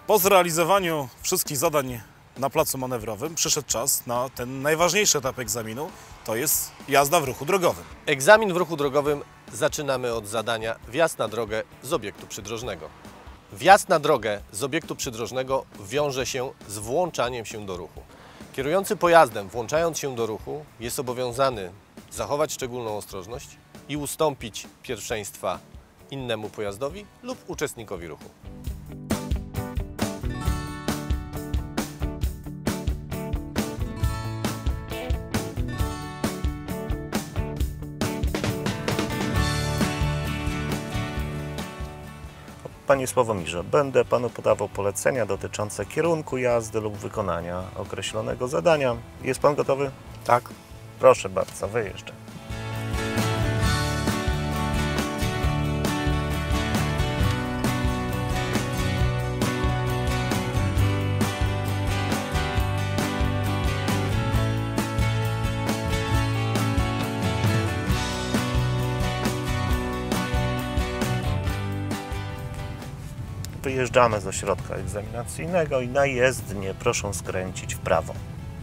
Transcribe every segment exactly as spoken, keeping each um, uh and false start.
Po zrealizowaniu wszystkich zadań na placu manewrowym przyszedł czas na ten najważniejszy etap egzaminu, to jest jazda w ruchu drogowym. Egzamin w ruchu drogowym zaczynamy od zadania wjazd na drogę z obiektu przydrożnego. Wjazd na drogę z obiektu przydrożnego wiąże się z włączaniem się do ruchu. Kierujący pojazdem, włączając się do ruchu, jest obowiązany zachować szczególną ostrożność i ustąpić pierwszeństwa innemu pojazdowi lub uczestnikowi ruchu. Panie Sławomirze, będę Panu podawał polecenia dotyczące kierunku jazdy lub wykonania określonego zadania. Jest Pan gotowy? Tak. Proszę bardzo, wyjeżdżam. Wyjeżdżamy z ośrodka egzaminacyjnego i na jezdnię proszę skręcić w prawo.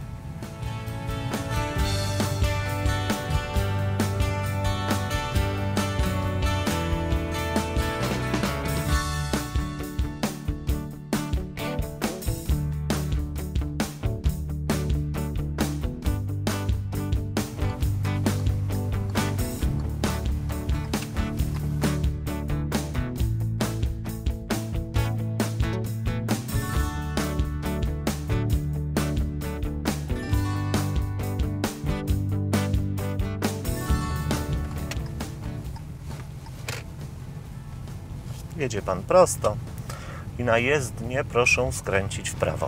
Jedzie Pan prosto i na jezdnię proszę skręcić w prawo.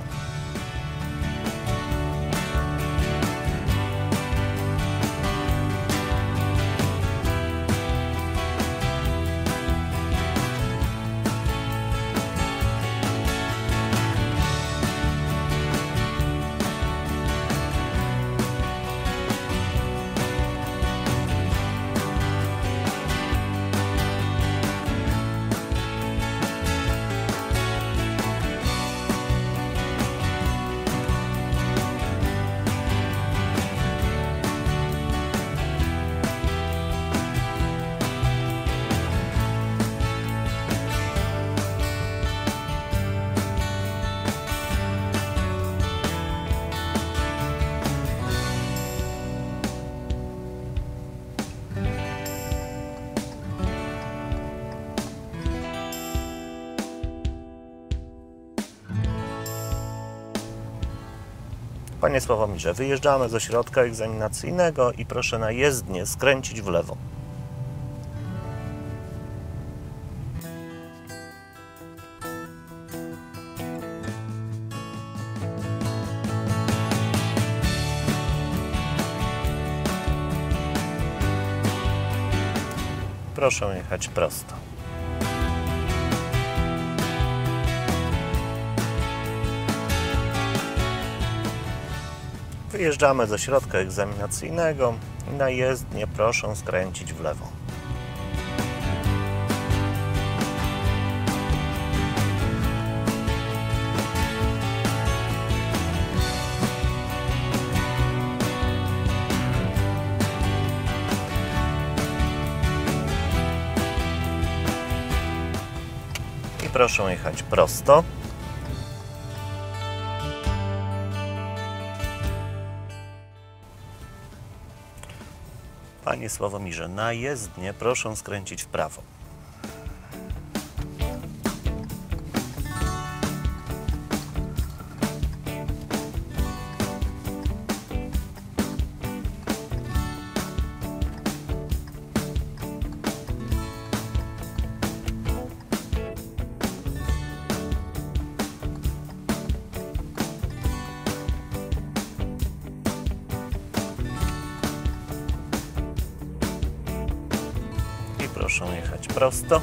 Panie Sławomirze, wyjeżdżamy z ośrodka egzaminacyjnego i proszę na jezdnię skręcić w lewo. Proszę jechać prosto. Wyjeżdżamy z ośrodka egzaminacyjnego i na jezdnię proszę skręcić w lewo. I proszę jechać prosto. Panie Sławomirze, na jezdnię proszę skręcić w prawo. Proszę jechać prosto.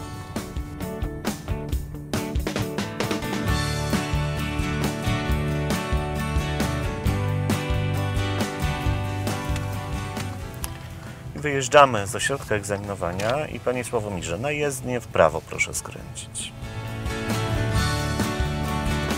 Wyjeżdżamy z ośrodka egzaminowania i Panie Sławomirze, na jezdnię w prawo proszę skręcić.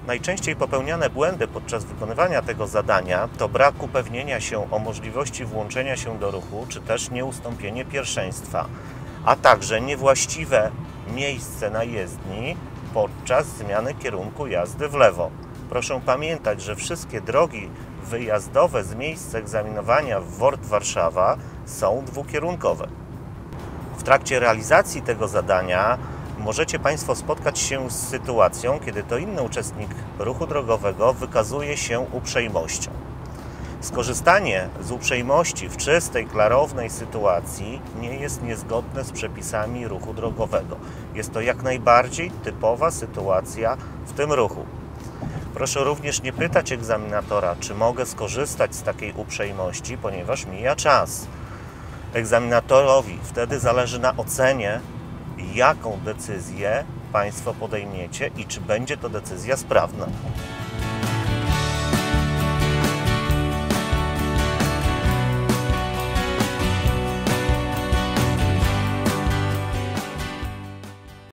Najczęściej popełniane błędy podczas wykonywania tego zadania to brak upewnienia się o możliwości włączenia się do ruchu, czy też nieustąpienie pierwszeństwa, a także niewłaściwe miejsce na jezdni podczas zmiany kierunku jazdy w lewo. Proszę pamiętać, że wszystkie drogi wyjazdowe z miejsca egzaminowania w W O R T Warszawa są dwukierunkowe. W trakcie realizacji tego zadania możecie Państwo spotkać się z sytuacją, kiedy to inny uczestnik ruchu drogowego wykazuje się uprzejmością. Skorzystanie z uprzejmości w czystej, klarownej sytuacji nie jest niezgodne z przepisami ruchu drogowego. Jest to jak najbardziej typowa sytuacja w tym ruchu. Proszę również nie pytać egzaminatora, czy mogę skorzystać z takiej uprzejmości, ponieważ mija czas. Egzaminatorowi wtedy zależy na ocenie, jaką decyzję Państwo podejmiecie i czy będzie to decyzja sprawna.